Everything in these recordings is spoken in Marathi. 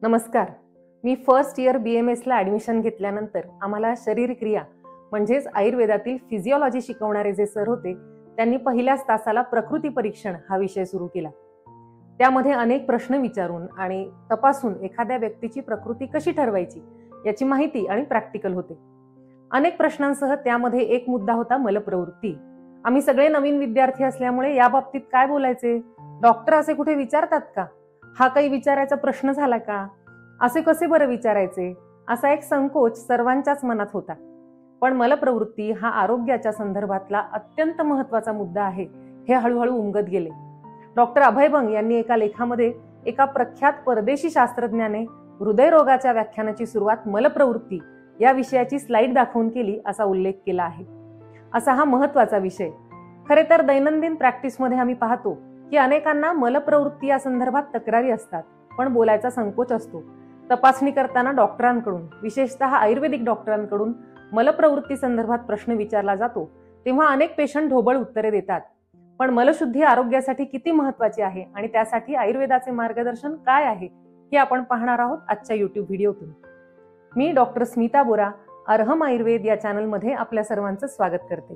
नमस्कार. मी फर्स्ट इयर BMS ला ॲडमिशन घेतल्यानंतर आम्हाला शरीर क्रिया म्हणजेच आयुर्वेदातील फिजिओलॉजी शिकवणारे जे सर होते त्यांनी पहिल्याच तासाला प्रकृती परीक्षण हा विषय सुरू केला. त्यामध्ये अनेक प्रश्न विचारून आणि तपासून एखाद्या व्यक्तीची प्रकृती कशी ठरवायची याची माहिती आणि प्रॅक्टिकल होते. अनेक प्रश्नांसह त्यामध्ये एक मुद्दा होता मलप्रवृत्ती. आम्ही सगळे नवीन विद्यार्थी असल्यामुळे या बाबतीत काय बोलायचे, डॉक्टर असे कुठे विचारतात का, हा काही विचारायचा प्रश्न झाला का, असे कसे बरं विचारायचे, असा एक संकोच सर्वांच्याच मनात होता. पण मलप्रवृत्ती हा आरोग्याच्या संदर्भातला अत्यंत महत्वाचा मुद्दा आहे हे हळूहळू उमगत गेले. डॉक्टर अभय बंग यांनी एका लेखामध्ये एका प्रख्यात परदेशी शास्त्रज्ञाने हृदयरोगाच्या व्याख्यानाची सुरुवात मलप्रवृत्ती या विषयाची स्लाइड दाखवून केली असा उल्लेख केला आहे. असा हा महत्वाचा विषय. खरे तर दैनंदिन प्रॅक्टिसमध्ये आम्ही पाहतो की अनेकांना मलप्रवृत्ती या संदर्भात तक्रारी असतात, पण बोलायचा संकोच असतो. तपासणी करताना डॉक्टरांकडून, विशेषतः आयुर्वेदिक डॉक्टरांकडून मलप्रवृत्ती संदर्भात प्रश्न विचारला जातो तेव्हा अनेक पेशंट ढोबळ उत्तरे देतात. पण मलशुद्धी आरोग्यासाठी किती महत्वाची आहे आणि त्यासाठी आयुर्वेदाचे मार्गदर्शन काय आहे हे आपण पाहणार आहोत आजच्या YouTube व्हिडिओतून. मी डॉक्टर स्मिता बोरा, अर्हम आयुर्वेद या चॅनलमध्ये आपल्या सर्वांचं स्वागत करते.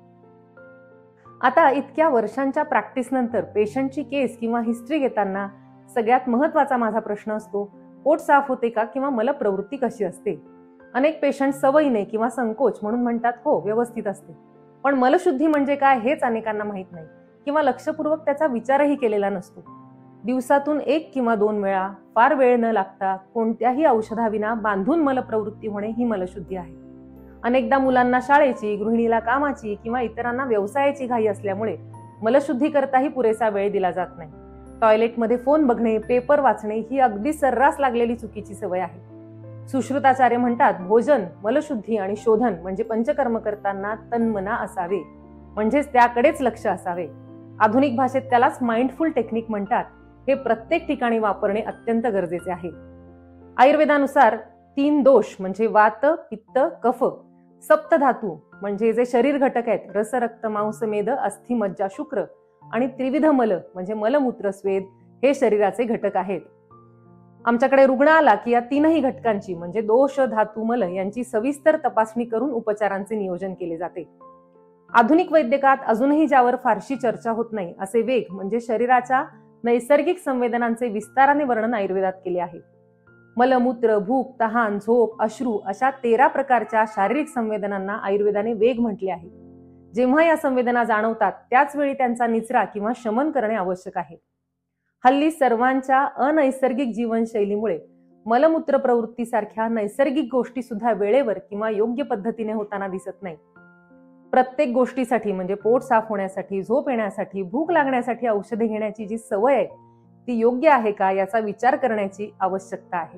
आता इतक्या वर्षांच्या प्रॅक्टिस नंतर पेशंटची केस किंवा हिस्ट्री घेताना सगळ्यात महत्वाचा माझा प्रश्न असतो, पोट साफ होते का किंवा मलप्रवृत्ती कशी असते. अनेक पेशंट सवयीने किंवा संकोच म्हणून म्हणतात हो व्यवस्थित असते, पण मलशुद्धी म्हणजे काय हेच अनेकांना माहीत नाही किंवा लक्षपूर्वक त्याचा विचारही केलेला नसतो. दिवसातून 1 किंवा 2 वेळा फार वेळ न लागता कोणत्याही औषधाविना बांधून मलप्रवृत्ती होणे ही मलशुद्धी आहे. अनेकदा मुलांना शाळेची, गृहिणीला कामाची किंवा इतरांना व्यवसायाची घाई असल्यामुळे मलशुद्धी करताही पुरेसा वेळ दिला जात नाही. टॉयलेटमध्ये फोन बघणे, पेपर वाचणे ही अगदी सर्रास लागलेली चुकीची सवय आहे. सुश्रुताचार्य म्हणतात, भोजन, मलशुद्धी आणि शोधन म्हणजे पंचकर्म करताना तन्मना असावे, म्हणजेच त्याकडेच लक्ष असावे. आधुनिक भाषेत त्यालाच माइंडफुल टेक्निक म्हणतात. हे प्रत्येक ठिकाणी वापरणे अत्यंत गरजेचे आहे. आयुर्वेदानुसार 3 दोष म्हणजे वात, पित्त, कफ, सप्तधातू म्हणजे जे शरीर घटक आहेत, रस, रक्त, मांस, मेद, अस्थि, मज्जा, शुक्र आणि त्रिविध मल म्हणजे मलमूत्र, स्वेद हे शरीराचे घटक आहेत. आमच्याकडे रुग्ण आला की या 3ही घटकांची म्हणजे दोष, धातू, मल यांची सविस्तर तपासणी करून उपचारांचे नियोजन केले जाते. आधुनिक वैद्यकात अजूनही ज्यावर फारशी चर्चा होत नाही असे वेग म्हणजे शरीराच्या नैसर्गिक संवेदनांचे विस्ताराने वर्णन आयुर्वेदात केले आहे. मलमूत्र, भूक, तहान, झोप, अश्रू अशा 13 प्रकारच्या शारीरिक संवेदनांना आयुर्वेदाने वेग म्हटले आहे. जेव्हा या संवेदना जाणवतात त्याच वेळी त्यांचा निचरा किंवा शमन करणे आवश्यक आहे. हल्ली सर्वांच्या अनैसर्गिक जीवनशैलीमुळे मलमूत्र प्रवृत्तीसारख्या नैसर्गिक गोष्टी सुद्धा वेळेवर किंवा योग्य पद्धतीने होताना दिसत नाही. प्रत्येक गोष्टीसाठी म्हणजे पोट साफ होण्यासाठी, झोप येण्यासाठी, भूक लागण्यासाठी औषधे घेण्याची जी सवय आहे ती योग्य आहे का याचा विचार करण्याची आवश्यकता आहे.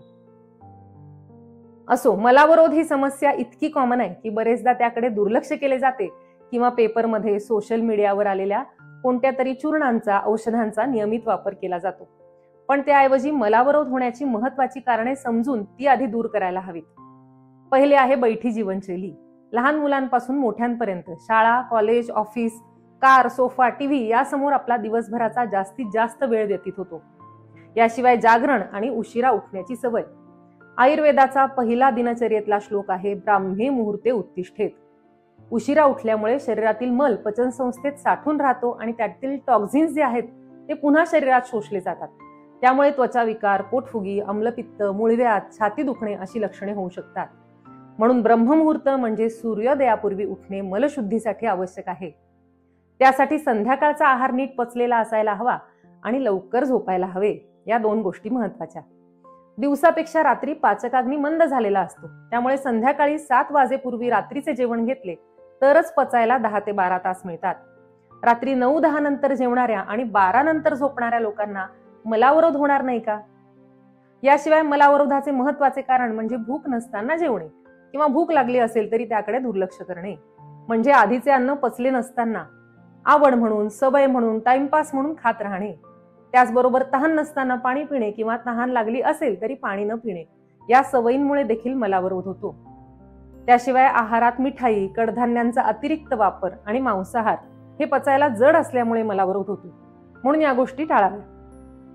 असो, मलावरोध ही समस्या इतकी कॉमन आहे की बरेचदा त्याकडे दुर्लक्ष केले जाते किंवा पेपरमध्ये, सोशल मीडियावर आलेल्या कोणत्या तरी चूर्णांचा, औषधांचा नियमित वापर केला जातो. पण त्याऐवजी मलावरोध होण्याची महत्वाची कारणे समजून ती आधी दूर करायला हवीत. पहिले आहे बैठी जीवनशैली. लहान मुलांपासून मोठ्यांपर्यंत शाळा, college, office, car, sofa, TV यासमोर आपला दिवसभराचा जास्तीत जास्त वेळ व्यतीत होतो. याशिवाय जागरण आणि उशिरा उठण्याची सवय. आयुर्वेदाचा पहिला दिनचर्येतला श्लोक आहे, ब्राह्मी मुहूर्ते उत्तिष्ठेत. उशिरा उठल्यामुळे शरीरातील मल पचनसंस्थेत साठून राहतो आणि त्यातील टॉक्झिन्स जे आहेत ते पुन्हा शरीरात शोषले जातात. त्यामुळे त्वचा विकार, पोटफुगी, अम्लपित्त, मूळव्याध, छाती दुखणे अशी लक्षणे होऊ शकतात. म्हणून ब्रह्ममुहूर्त म्हणजे सूर्योदयापूर्वी उठणे मलशुद्धीसाठी आवश्यक आहे. त्यासाठी संध्याकाळचा आहार नीट पचलेला असायला हवा आणि लवकर झोपायला हवे. या 2 गोष्टी महत्वाच्या. दिवसापेक्षा रात्री पाचकाग्नी मंद झालेला असतो, त्यामुळे संध्याकाळी 7 वाजेपूर्वी रात्रीचे जेवण घेतले तरच पचायला 10 ते 12 तास मिळतात. रात्री 9-10 नंतर जेवणाऱ्या आणि 12 नंतर झोपणाऱ्या लोकांना मलावरोध होणार नाही का? याशिवाय मलावरोधाचे महत्वाचे कारण म्हणजे भूक नसताना जेवणे किंवा भूक लागली असेल तरी त्याकडे दुर्लक्ष करणे. म्हणजे आधीचे अन्न पचले नसताना आवड म्हणून, सवय म्हणून, टाइमपास म्हणून खात राहणे. त्याचबरोबर तहान नसताना पाणी पिणे किंवा तहान लागली असेल तरी पाणी न पिणे या सवयींमुळे देखील मलावरोध होतो. त्याशिवाय आहारात मिठाई, कडधान्यांचा अतिरिक्त वापर आणि मांसाहार हे पचायला जड असल्यामुळे मलावरोध होतो. म्हणून या गोष्टी टाळाव्या.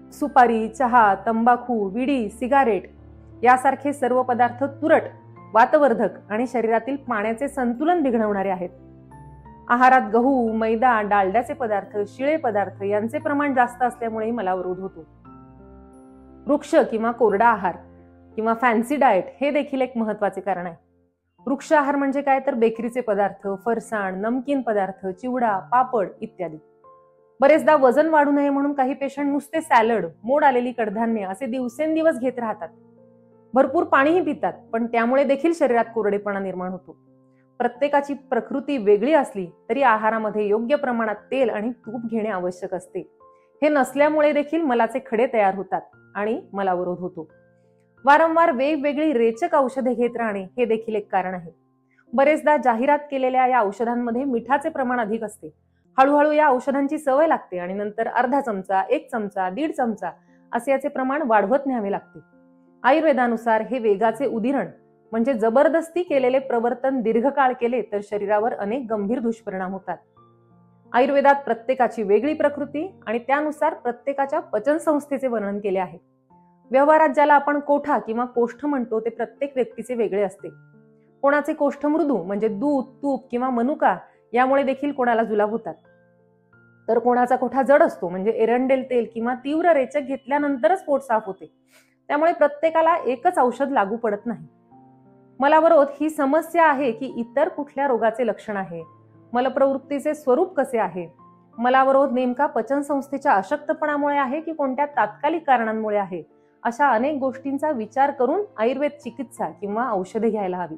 सुपारी, चहा, तंबाखू, विडी, सिगारेट यासारखे सर्व पदार्थ तुरट, वातवर्धक आणि शरीरातील पाण्याचे संतुलन बिघडवणारे आहेत. आहारात गहू, मैदा, डालड्याचे पदार्थ, शिळे पदार्थ यांचे प्रमाण जास्त असल्यामुळे मलावरोध होतो. वृक्ष किंवा कोरडा आहार किंवा फॅन्सी डाएट हे देखील एक महत्त्वाचे कारण आहे. वृक्ष आहार म्हणजे काय तर बेकरीचे पदार्थ, फरसाण, नमकीन पदार्थ, चिवडा, पापड इत्यादी. बरेचदा वजन वाढू नये म्हणून काही पेशंट नुसते सॅलड, मोड आलेली कडधान्य असे दिवसेंदिवस घेत राहतात. भरपूर पाणीही पितात, पण त्यामुळे देखील शरीरात कोरडेपणा निर्माण होतो. प्रत्येकाची प्रकृती वेगळी असली तरी आहारामध्ये योग्य प्रमाणात तेल आणि तूप घेणे आवश्यक असते. हे नसल्यामुळे देखील मलाचे खडे तयार होतात आणि मलावरोध होतो. वारंवार वेगवेगळी रेचक औषधे घेत राहणे हे देखील एक कारण आहे. बरेचदा जाहिरात केलेल्या या औषधांमध्ये मिठाचे प्रमाण अधिक असते. हळूहळू या औषधांची सवय लागते आणि नंतर अर्धा चमचा, 1 चमचा, 1.5 चमचा असे याचे प्रमाण वाढवत न्यावे लागते. आयुर्वेदानुसार हे वेगाचे उदिरण म्हणजे जबरदस्ती केलेले प्रवर्तन दीर्घकाळ केले तर शरीरावर अनेक गंभीर दुष्परिणाम होतात. आयुर्वेदात प्रत्येकाची वेगळी प्रकृती आणि त्यानुसार प्रत्येकाच्या पचनसंस्थेचे वर्णन केले आहे. व्यवहारात ज्याला आपण कोठा किंवा कोष्ठ म्हणतो ते प्रत्येक व्यक्तीचे वेगळे असते. कोणाचे कोष्ठ मृदू म्हणजे दूध, तूप किंवा मनुका यामुळे देखील कोणाला जुलाब होतात, तर कोणाचा कोठा जड असतो म्हणजे एरंडेल तेल किंवा तीव्र रेचक घेतल्यानंतरच पोट साफ होते. त्यामुळे प्रत्येकाला एकच औषध लागू पडत नाही. मलावरोध ही समस्या आहे की इतर कुठल्या रोगाचे लक्षण आहे, मलप्रवृत्तीचे स्वरूप कसे आहे, मलावरोध नेमका पचनसंस्थेच्या अशक्तपणामुळे आहे की कोणत्या तात्कालिक कारणांमुळे आहे, अशा अनेक गोष्टींचा विचार करून आयुर्वेद चिकित्सा किंवा औषधे घ्यायला हवी.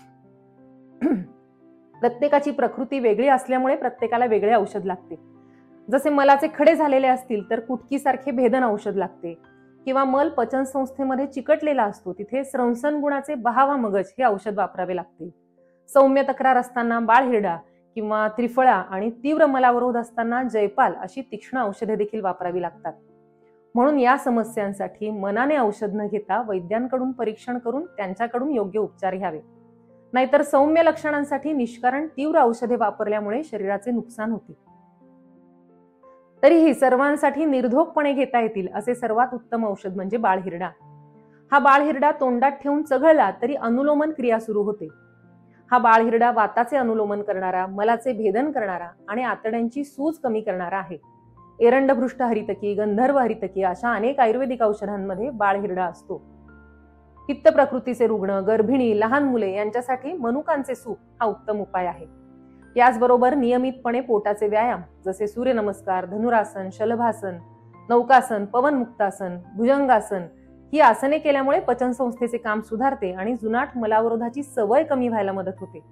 प्रत्येकाची प्रकृती वेगळी असल्यामुळे प्रत्येकाला वेगळे औषध लागते. जसे मलाचे खडे झालेले असतील तर कुटकीसारखे भेदन औषध लागते, किंवा मल पचनसंस्थेमध्ये चिकटलेला असतो तिथे स्रंसन गुणाचे बहावा मगज हे औषध वापरावे लागते. सौम्य तक्रार असताना बाळहिरडा किंवा त्रिफळा आणि तीव्र मलावरोध असताना जयपाल अशी तीक्ष्ण औषधे देखील वापरावी लागतात. म्हणून या समस्यांसाठी मनाने औषध न घेता वैद्यांकडून परीक्षण करून त्यांच्याकडून योग्य उपचार घ्यावे. नाहीतर सौम्य लक्षणांसाठी निष्कारण तीव्र औषधे वापरल्यामुळे शरीराचे नुकसान होते. तरीही सर्वांसाठी निर्धोकपणे घेता येतील असे सर्वात उत्तम औषध म्हणजे बाळहिरडा. हा बाळहिरडा तोंडात ठेवून चघळला तरी अनुलोमन क्रिया सुरू होते. हा बाळहिरडा वाताचे अनुलोमन करणारा, मलाचे भेदन करणारा आणि आतड्यांची सूज कमी करणारा आहे. एरंडभृष्ट हरितकी, गंधर्व हरितकी अशा अनेक आयुर्वेदिक औषधांमध्ये बाळहिरडा असतो. पित्त प्रकृतीचे रुग्ण, गर्भिणी, लहान मुले यांच्यासाठी मनुकांचे सूप हा उत्तम उपाय आहे. याचबरोबर नियमितपणे पोटाचे व्यायाम जसे सूर्यनमस्कार, धनुरासन, शलभासन, नौकासन, पवनमुक्तासन, भुजंगासन ही आसने केल्यामुळे पचनसंस्थेचे काम सुधारते आणि जुनाट मलावरोधाची सवय कमी व्हायला मदत होते.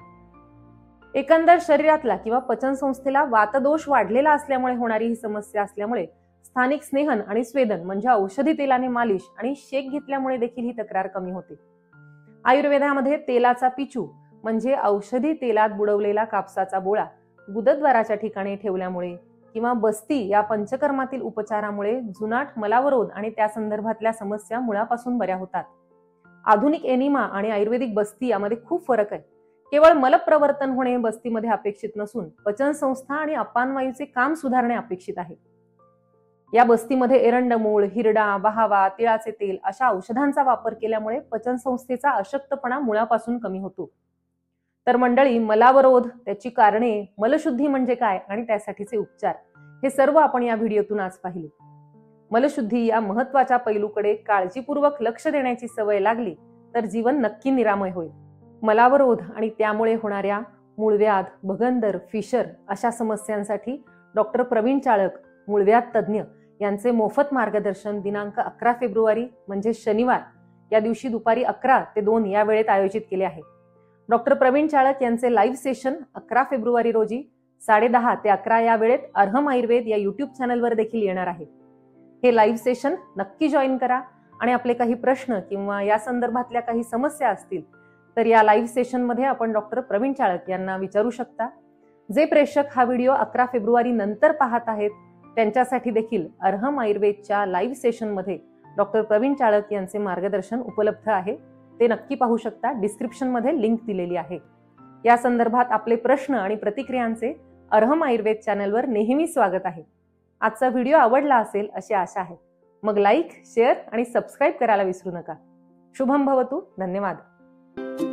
एकंदर शरीरातला किंवा पचनसंस्थेला वातदोष वाढलेला असल्यामुळे होणारी ही समस्या असल्यामुळे स्थानिक स्नेहन आणि स्वेदन म्हणजे औषधी तेलाने मालिश आणि शेक घेतल्यामुळे देखील ही तक्रार कमी होते. आयुर्वेदामध्ये तेलाचा पिचू म्हणजे औषधी तेलात बुडवलेला कापसाचा बोळा गुदद्वाराच्या ठिकाणी ठेवल्यामुळे किंवा बस्ती या पंचकर्मातील उपचारामुळे जुनाट मलावरोध आणि त्या संदर्भातल्या समस्या मुळापासून बऱ्या होतात. आधुनिक एनिमा आणि आयुर्वेदिक बस्ती यामध्ये खूप फरक आहे. केवळ मलप्रवर्तन होणे बस्तीमध्ये अपेक्षित नसून पचनसंस्था आणि अपानवायूचे काम सुधारणे अपेक्षित आहे. या बस्तीमध्ये एरंडमूळ, हिरडा, बहावा, तिळाचे तेल अशा औषधांचा वापर केल्यामुळे पचनसंस्थेचा अशक्तपणा मुळापासून कमी होतो. तर मंडळी, मलावरोध, त्याची कारणे, मलशुद्धी म्हणजे काय आणि त्यासाठीचे उपचार हे सर्व आपण या व्हिडिओतून आज पाहिले. मलशुद्धी या महत्वाच्या पैलूकडे काळजीपूर्वक लक्ष देण्याची सवय लागली तर जीवन नक्की निरामय होईल. मलावरोध आणि त्यामुळे होणाऱ्या मूळव्याध, भगंदर, फिशर अशा समस्यांसाठी डॉक्टर प्रवीण चाळक, मूळव्याध तज्ज्ञ यांचे मोफत मार्गदर्शन दिनांक 11 फेब्रुवारी म्हणजे शनिवार या दिवशी दुपारी 11 ते 2 या वेळेत आयोजित केले आहे. डॉक्टर प्रवीण चाळक यांचे लाईव्ह सेशन 11 फेब्रुवारी रोजी 10:30 ते 11 या वेळेत अर्हम आयुर्वेद या युट्यूब चॅनलवर देखील येणार आहे. हे लाईव्ह सेशन नक्की जॉईन करा आणि आपले काही प्रश्न किंवा या संदर्भातल्या काही समस्या असतील तर या लाईव्ह सेशनमध्ये आपण डॉक्टर प्रवीण चाळक यांना विचारू शकता. जे प्रेक्षक हा व्हिडिओ 11 फेब्रुवारी नंतर पाहत आहेत त्यांच्यासाठी देखील अर्हम आयुर्वेदच्या लाईव्ह सेशनमध्ये डॉक्टर प्रवीण चाळक यांचे मार्गदर्शन उपलब्ध आहे. ते नक्की पाहू शकता. डिस्क्रिप्शनमध्ये लिंक दिलेली आहे. या संदर्भात आपले प्रश्न आणि प्रतिक्रियांचे अर्हम आयुर्वेद चॅनलवर नेहमी स्वागत आहे. आजचा व्हिडिओ आवडला असेल अशी आशा आहे. मग लाईक, शेअर आणि सबस्क्राईब करायला विसरू नका. शुभम भवतु. धन्यवाद.